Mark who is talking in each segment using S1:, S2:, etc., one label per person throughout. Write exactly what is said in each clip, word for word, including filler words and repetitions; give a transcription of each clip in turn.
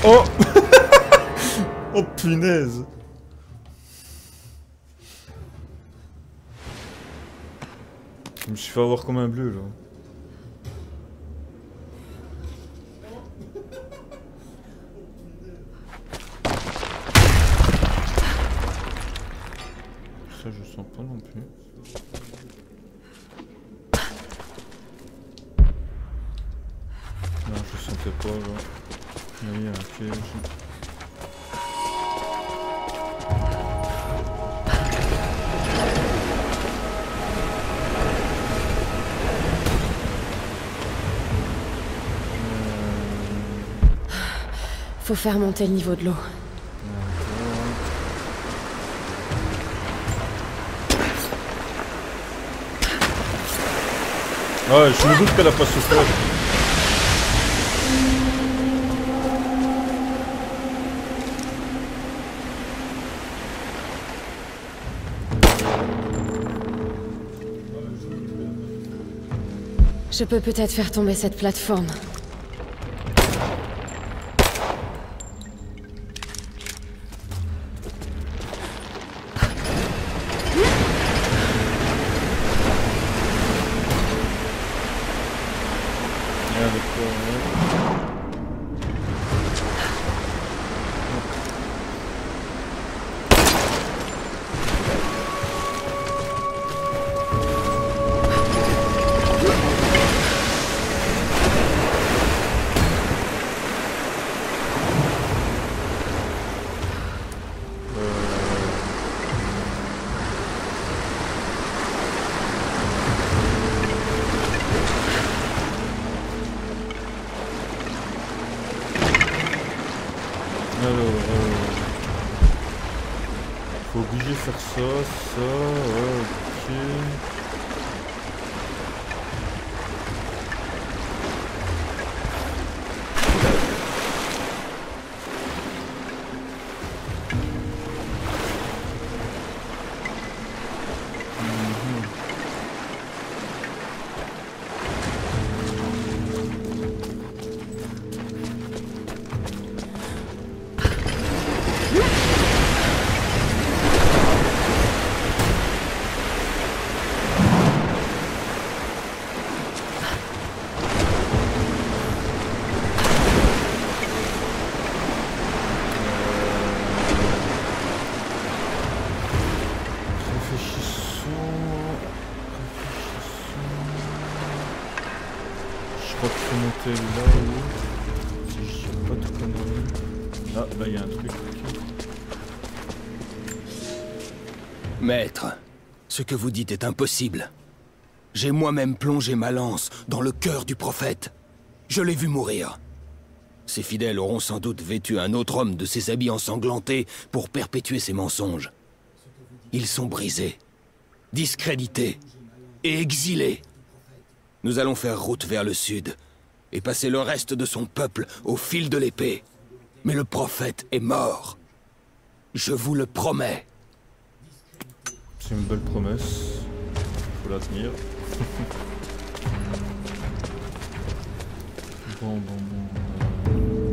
S1: Oh. Oh punaise. Je me suis fait avoir comme un bleu là. Ça je sens pas non plus. Non je sentais pas là. Il y a un piège.
S2: Faut faire monter le niveau de l'eau.
S1: Ouais, je me doute qu'elle a pas souffert.
S2: Je peux peut-être faire tomber cette plateforme. Faut obligé de faire ça, ça, ouais, ok. Là où... Si je dis pas de conneries... Ah, là il y a un truc.
S3: Maître, ce que vous dites est impossible. J'ai moi-même plongé ma lance dans le cœur du prophète. Je l'ai vu mourir. Ses fidèles auront sans doute vêtu un autre homme de ses habits ensanglantés pour perpétuer ses mensonges. Ils sont brisés, discrédités et exilés. Nous allons faire route vers le sud et passer le reste de son peuple au fil de l'épée. Mais le prophète est mort. Je vous le promets.
S1: C'est une belle promesse. Faut la tenir. Bon, bon, bon.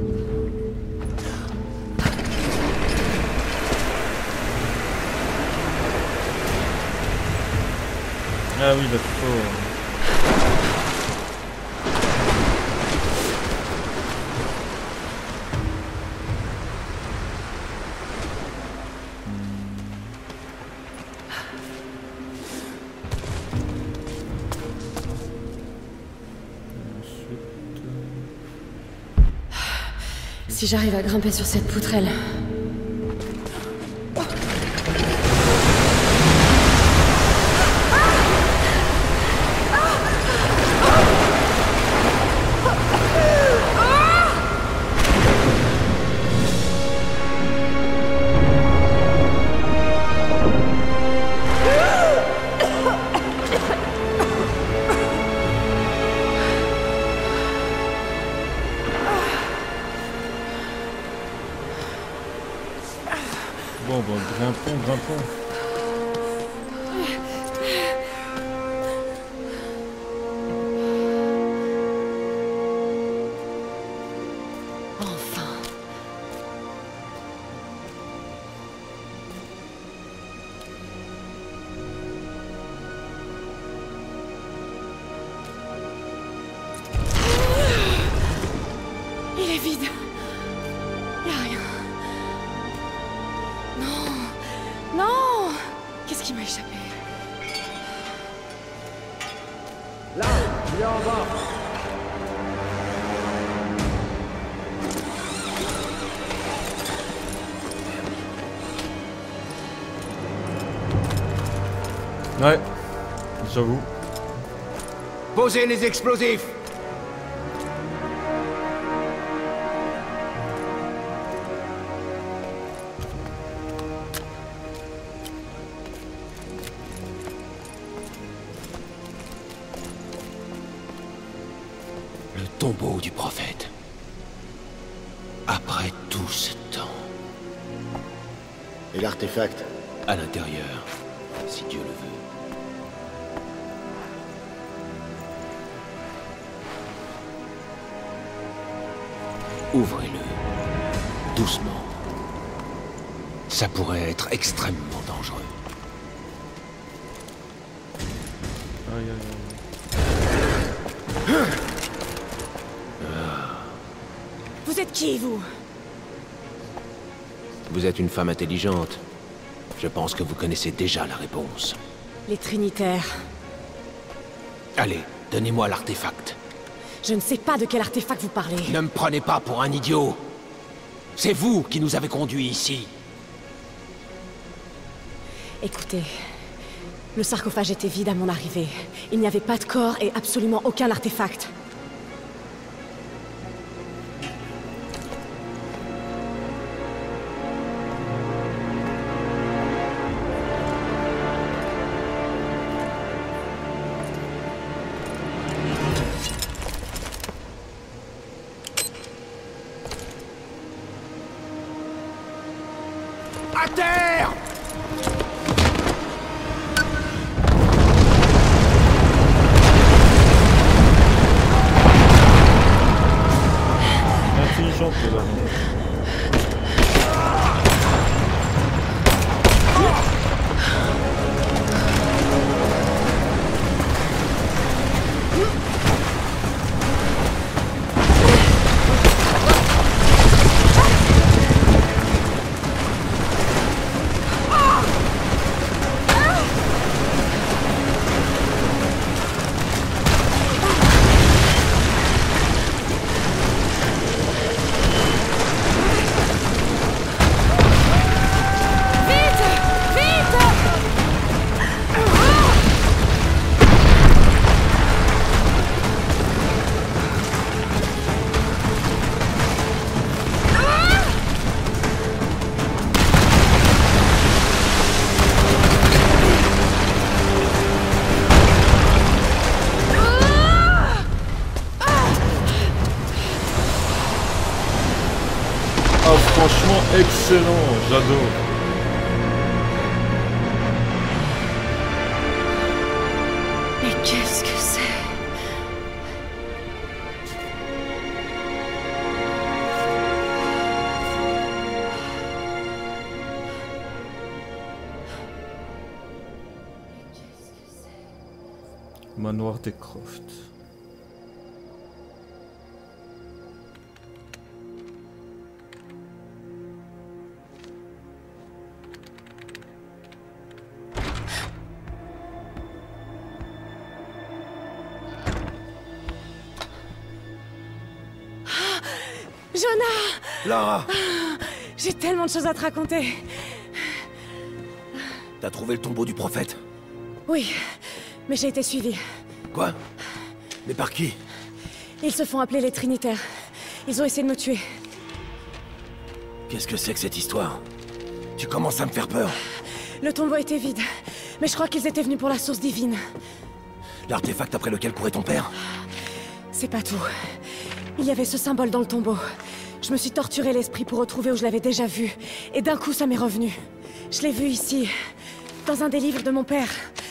S1: Ah oui, d'accord.
S2: Si j'arrive à grimper sur cette poutrelle...
S1: Bon, bon, grimpons, grimpons.
S2: Enfin,
S4: vide. Y a rien. Non. Non. Qu'est-ce qui m'a échappé?
S5: Là, il est en bas.
S1: Ouais, j'avoue.
S3: Posez les explosifs! Le tombeau du prophète. Après tout ce temps.
S6: Et l'artefact?
S3: À l'intérieur, si Dieu le veut. Ouvrez-le. Doucement. Ça pourrait être extrêmement dangereux.
S1: Aïe aïe aïe.
S4: Vous êtes qui, vous?
S3: Vous êtes une femme intelligente. Je pense que vous connaissez déjà la réponse.
S4: Les Trinitaires.
S3: Allez, donnez-moi l'artefact.
S4: Je ne sais pas de quel artefact vous parlez.
S3: Ne me prenez pas pour un idiot. C'est vous qui nous avez conduits ici.
S4: Écoutez, le sarcophage était vide à mon arrivée. Il n'y avait pas de corps et absolument aucun artefact.
S3: À terre!
S1: Intelligente, là. Ah, franchement, excellent, j'adore.
S4: Mais qu'est-ce que c'est?
S1: Manoir des Croft.
S4: Jonah!
S3: Lara!
S4: J'ai tellement de choses à te raconter.
S3: T'as trouvé le tombeau du prophète?
S4: Oui, mais j'ai été suivie.
S3: Quoi? Mais par qui?
S4: Ils se font appeler les Trinitaires. Ils ont essayé de me tuer.
S3: Qu'est-ce que c'est que cette histoire? Tu commences à me faire peur.
S4: Le tombeau était vide, mais je crois qu'ils étaient venus pour la source divine.
S3: L'artefact après lequel courait ton père?
S4: C'est pas tout. Il y avait ce symbole dans le tombeau. Je me suis torturé l'esprit pour retrouver où je l'avais déjà vu. Et d'un coup, ça m'est revenu. Je l'ai vu ici, dans un des livres de mon père.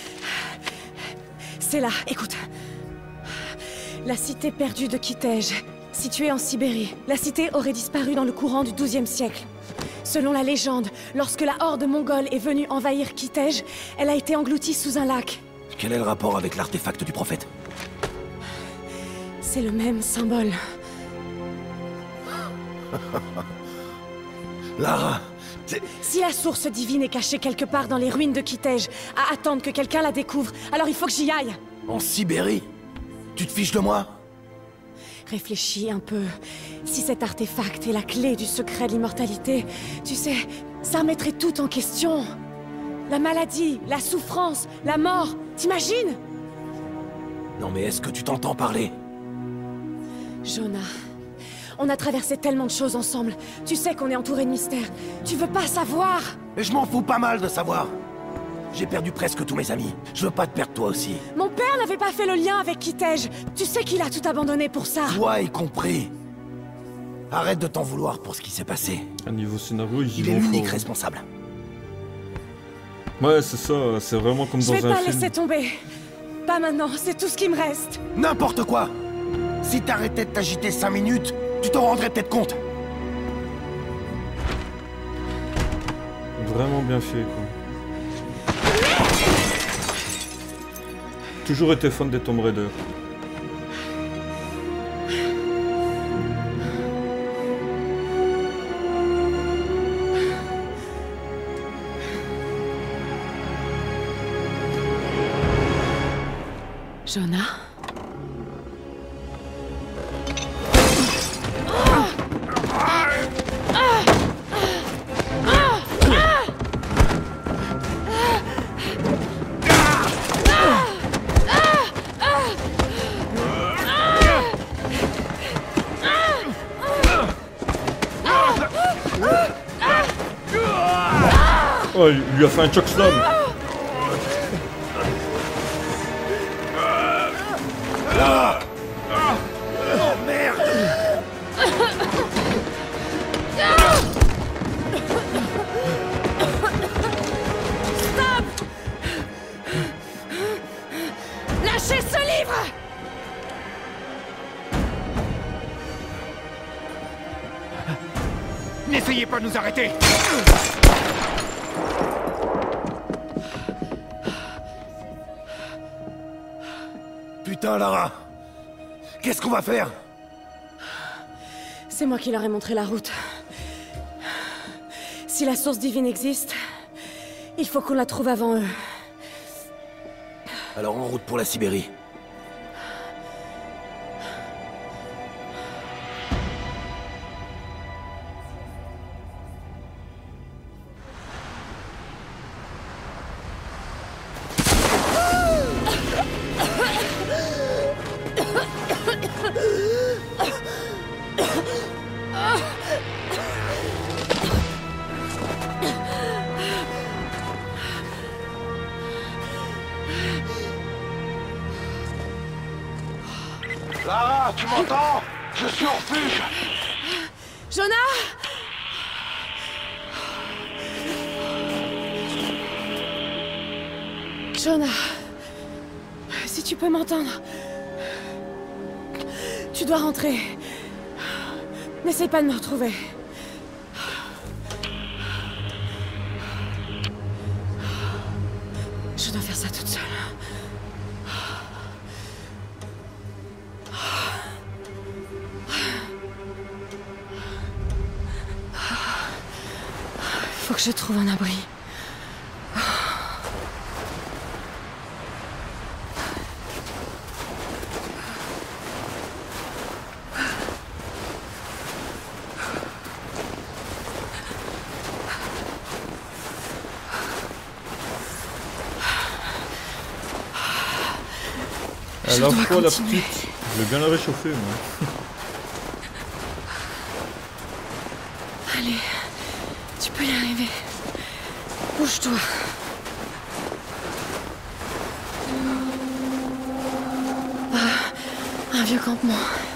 S4: C'est là, écoute. La cité perdue de Kitej, située en Sibérie. La cité aurait disparu dans le courant du douzième siècle. Selon la légende, lorsque la horde mongole est venue envahir Kitej, elle a été engloutie sous un lac.
S3: Quel est le rapport avec l'artefact du prophète?
S4: C'est le même symbole.
S6: Lara, c'est...
S4: Si la source divine est cachée quelque part dans les ruines de Kitej, à attendre que quelqu'un la découvre, alors il faut que j'y aille.
S6: En Sibérie? Tu te fiches de moi?
S4: Réfléchis un peu. Si cet artefact est la clé du secret de l'immortalité, tu sais, ça remettrait tout en question. La maladie, la souffrance, la mort, t'imagines?
S6: Non mais est-ce que tu t'entends parler?
S4: Jonah, on a traversé tellement de choses ensemble. Tu sais qu'on est entouré de mystères. Tu veux pas savoir?
S6: Mais je m'en fous pas mal de savoir. J'ai perdu presque tous mes amis. Je veux pas te perdre toi aussi.
S4: Mon père n'avait pas fait le lien avec Kitej. Tu sais qu'il a tout abandonné pour ça.
S6: Toi y compris. Arrête de t'en vouloir pour ce qui s'est passé.
S1: À niveau scénario, ils y
S6: Il est
S1: vont
S6: l'unique
S1: fort.
S6: responsable.
S1: Ouais, c'est ça, c'est vraiment comme
S4: Je
S1: dans
S4: vais
S1: un
S4: pas
S1: film.
S4: laisser tomber. Pas maintenant, c'est tout ce qui me reste.
S6: N'importe quoi. Si t'arrêtais de t'agiter cinq minutes, tu t'en rendrais peut-être compte.
S1: Vraiment bien fait, quoi. Toujours été fan des Tomb Raider.
S4: Jonah?
S1: Oh, il lui a fait un chokeslam.
S6: Oh merde!
S4: Lâchez ce livre!
S7: N'essayez pas de nous arrêter!
S6: Putain, Lara! Qu'est-ce qu'on va faire?
S4: C'est moi qui leur ai montré la route. Si la source divine existe, il faut qu'on la trouve avant eux.
S6: Alors en route pour la Sibérie. Lara, tu m'entends? Je suis au refuge.
S4: Jonah! Jonah, si tu peux m'entendre, tu dois rentrer. N'essaye pas de me retrouver. Je dois faire ça toute seule. Faut que je trouve un abri.
S1: À la fois la petite, je vais bien la réchauffer, moi.
S4: Allez, tu peux y arriver. Bouge-toi. Ah, un vieux campement.